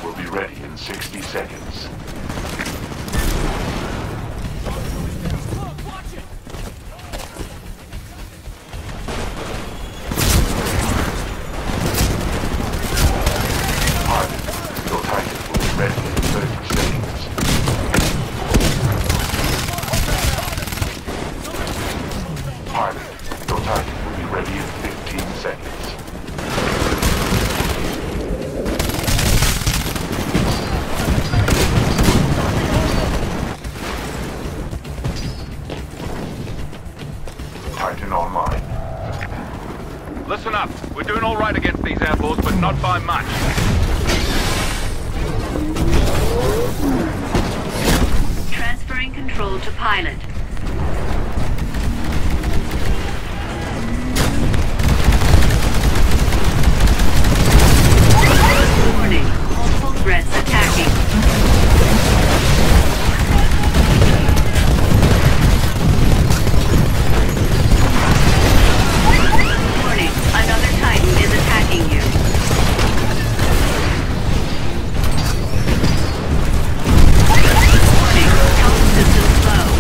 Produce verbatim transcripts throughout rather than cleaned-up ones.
will be ready in sixty seconds. Titan online. Listen up. We're doing all right against these airballs, but not by much. Transferring control to pilot. Warning. Multiple threats attacking. Another Titan is attacking you. Warning, health systems low.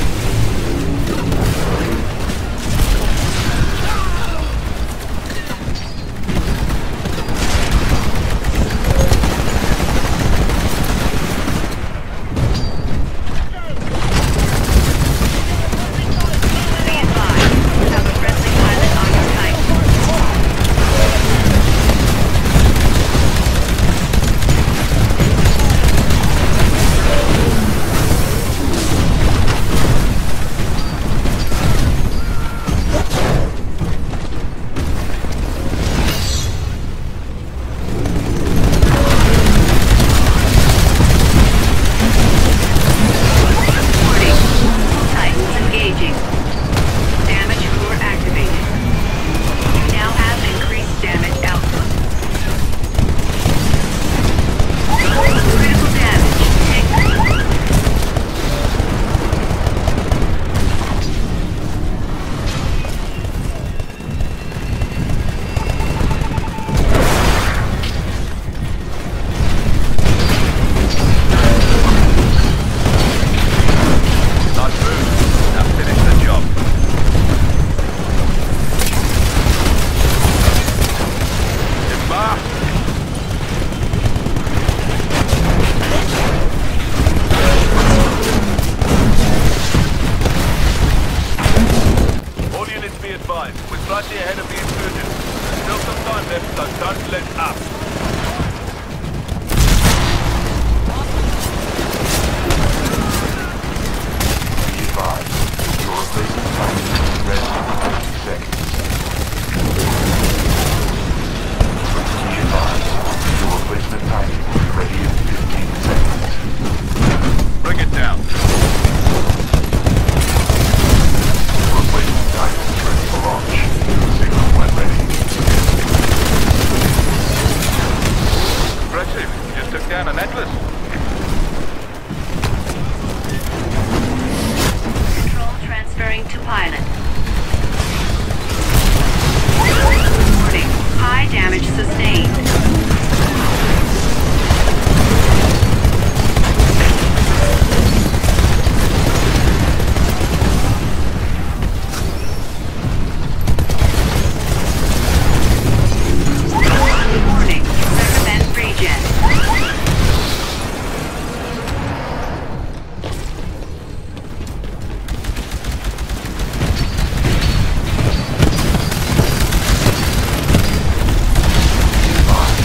Be advised, you have a friendly pilot on your Titan. We're slightly ahead of the insurgents. There's still some time left, so don't let up. Be advised, your replacement Titan is ready in fifty seconds. Be advised, your replacement Titan will be ready in fifteen seconds. Bring it down. Replacement Titan is ready for launch. Signal when ready. Impressive. You just took down an Atlas. Control transferring to pilot. Warning. High damage sustained. Warning. Recommend regen. Be advised,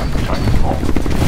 Chinese bomb.